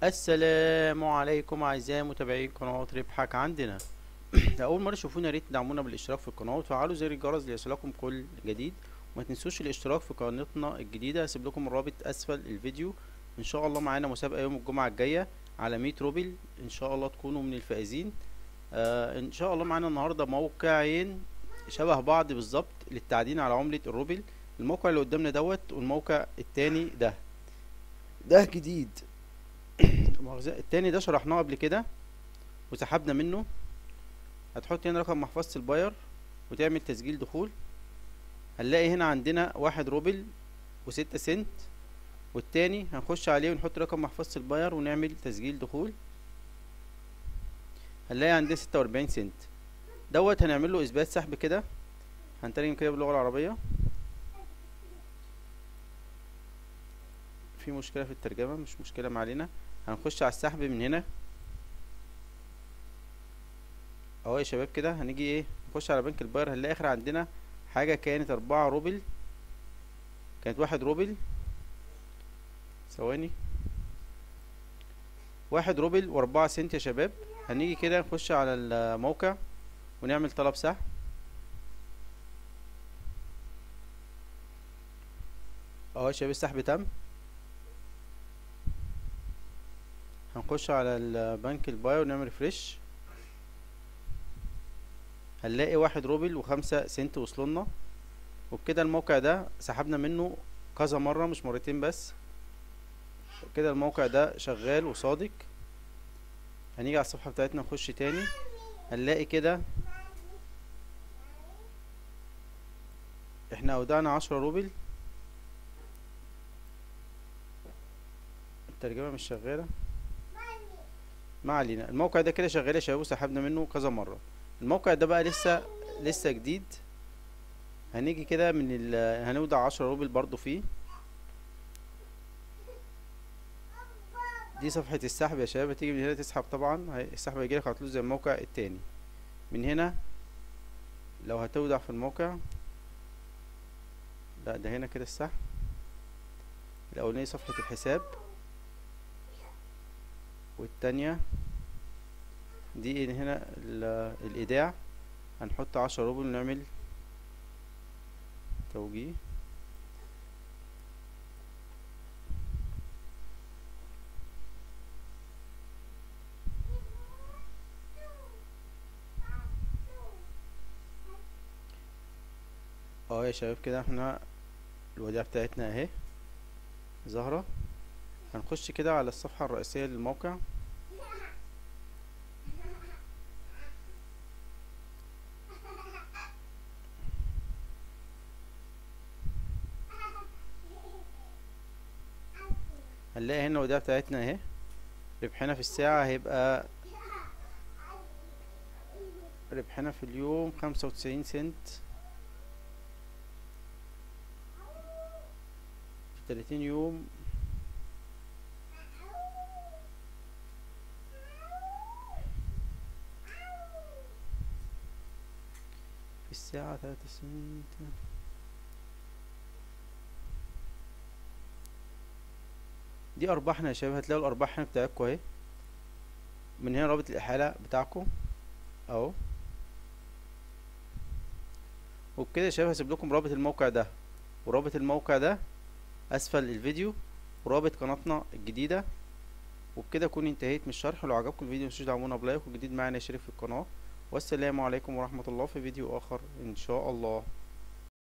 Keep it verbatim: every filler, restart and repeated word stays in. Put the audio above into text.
السلام عليكم اعزائي متابعين قناه ربحك عندنا. لو اول مره تشوفونا يا ريت تدعمونا بالاشتراك في القناه وتفعلوا زر الجرس ليصلكم كل جديد، وما تنسوش الاشتراك في قناتنا الجديده. هسيب لكم الرابط اسفل الفيديو. ان شاء الله معانا مسابقه يوم الجمعه الجايه على مية روبل، ان شاء الله تكونوا من الفائزين. آه ان شاء الله معانا النهارده موقعين شبه بعض بالظبط للتعدين على عمله الروبل. الموقع اللي قدامنا دوت والموقع التاني ده ده جديد. مؤاخذة، التاني ده شرحناه قبل كده وسحبنا منه. هتحط هنا رقم محفظة الباير وتعمل تسجيل دخول. هنلاقي هنا عندنا واحد روبل وستة سنت، والتاني هنخش عليه ونحط رقم محفظة الباير ونعمل تسجيل دخول. هنلاقي عندنا ستة وأربعين سنت دوت. هنعمل له اثبات سحب كده، هنترجم كده باللغة العربية. في مشكلة في الترجمة، مش مشكلة معلنا. هنخش على السحب من هنا اهو يا شباب. كده هنيجي ايه، نخش على بنك الباير. هنلاقي اخر عندنا حاجة كانت اربعة روبل، كانت واحد روبل. ثواني، واحد روبل واربعة سنت يا شباب. هنيجي كده نخش على الموقع ونعمل طلب سحب اهو يا شباب. السحب تم. هنخش على البنك الباير ونعمل ريفريش. هنلاقي واحد روبل وخمسة سنت وصلولنا، وبكده الموقع ده سحبنا منه كذا مرة مش مرتين بس. كده الموقع ده شغال وصادق. هنيجي على الصفحة بتاعتنا نخش تاني. هنلاقي كده احنا اودعنا عشرة روبل. الترجمة مش شغالة، ما علينا. الموقع ده كده شغال يا شباب وسحبنا منه كذا مرة. الموقع ده بقى لسه لسه جديد. هنيجي كده من ال هنودع عشرة روبل برضو فيه. دي صفحة السحب يا شباب. هتيجي من هنا تسحب، طبعا السحب هيجيلك على طول زي الموقع التاني. من هنا لو هتودع في الموقع، لا ده هنا كده السحب الاولانية صفحة الحساب، والتانية دي هنا الايداع. هنحط عشرة روبل ونعمل توجيه. اه يا شباب كده احنا الوديعة بتاعتنا اهي ظاهرة. هنخش كده على الصفحة الرئيسية للموقع. هنلاقي هنا الوديعة بتاعتنا اهي. ربحنا في الساعة هيبقى، ربحنا في اليوم خمسة وتسعين سنت. في تلاتين يوم في الساعة تلاتة سنت. دي ارباحنا يا شباب. هتلاقوا الارباح هنا بتاعتكم اهي. من هنا رابط الاحالة بتاعكم اهو. وبكده يا شباب هسيب لكم رابط الموقع ده ورابط الموقع ده اسفل الفيديو ورابط قناتنا الجديدة. وبكده اكون انتهيت من الشرح. ولو عجبكم الفيديو متنسوش تدعمونا بلايك، والجديد معانا يشترك في القناة. والسلام عليكم ورحمة الله في فيديو اخر ان شاء الله.